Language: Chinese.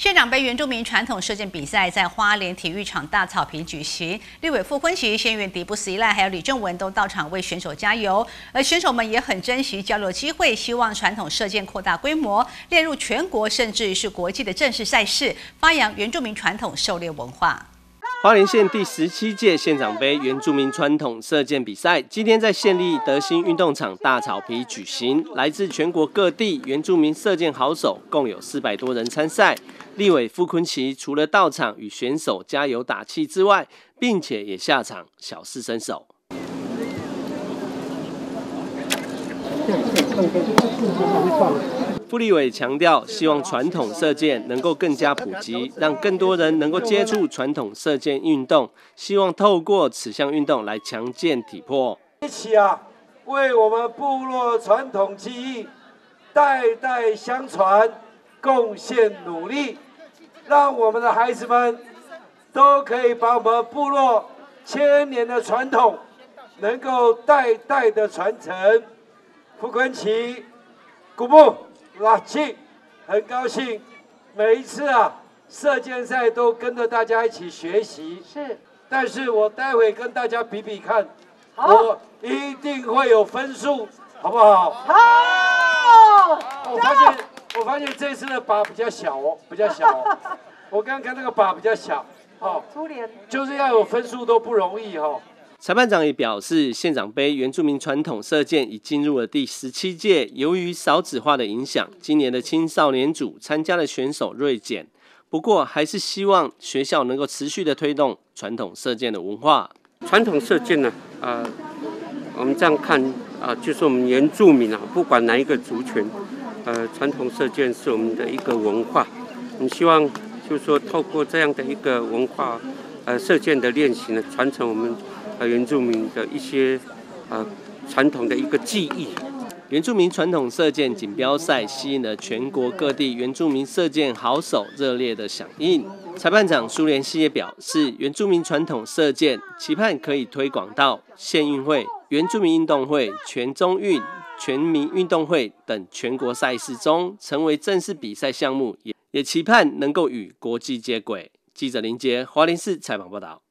县长杯原住民传统射箭比赛在花莲体育场大草坪举行，立委傅昆萁、县议员迪布斯依赖还有李正文都到场为选手加油，而选手们也很珍惜交流机会，希望传统射箭扩大规模，列入全国甚至是国际的正式赛事，发扬原住民传统狩猎文化。 花莲县第17届县长杯原住民传统射箭比赛今天在县立德兴运动场大草皮举行，来自全国各地原住民射箭好手共有400多人参赛。立委傅昆萁除了到场与选手加油打气之外，并且也下场小试身手。傅立委强调，希望传统射箭能够更加普及，让更多人能够接触传统射箭运动。希望透过此项运动来强健体魄， 一起为我们部落传统技艺代代相传，贡献努力，让我们的孩子们都可以把我们部落1000年的传统能够代代的传承。傅昆萁，古木。拉气，很高兴，每一次射箭赛都跟着大家一起学习。是，但是我待会跟大家比比看，我一定会有分数，好不好？好。我发现这次的靶比较小哦，比较小哦。我刚刚看那个靶比较小，粗连，就是要有分数都不容易哦。 裁判长也表示，县长杯原住民传统射箭已进入了第17届，由于少子化的影响，今年的青少年组参加的选手锐减。不过，还是希望学校能够持续的推动传统射箭的文化。 传统射箭呢，我们这样看就是我们原住民不管哪一个族群，传统射箭是我们的一个文化。我们希望就是说，透过这样的一个文化，射箭的练习呢，传承我们。原住民的一些传统的一个技艺， 原住民传统射箭锦标赛吸引了全国各地原住民射箭好手热烈的响应。裁判长苏连熙也表示，原住民传统射箭期盼可以推广到县运会、原住民运动会、全中运、全民运动会等全国赛事中，成为正式比赛项目，也期盼能够与国际接轨。记者林杰，花莲市采访报道。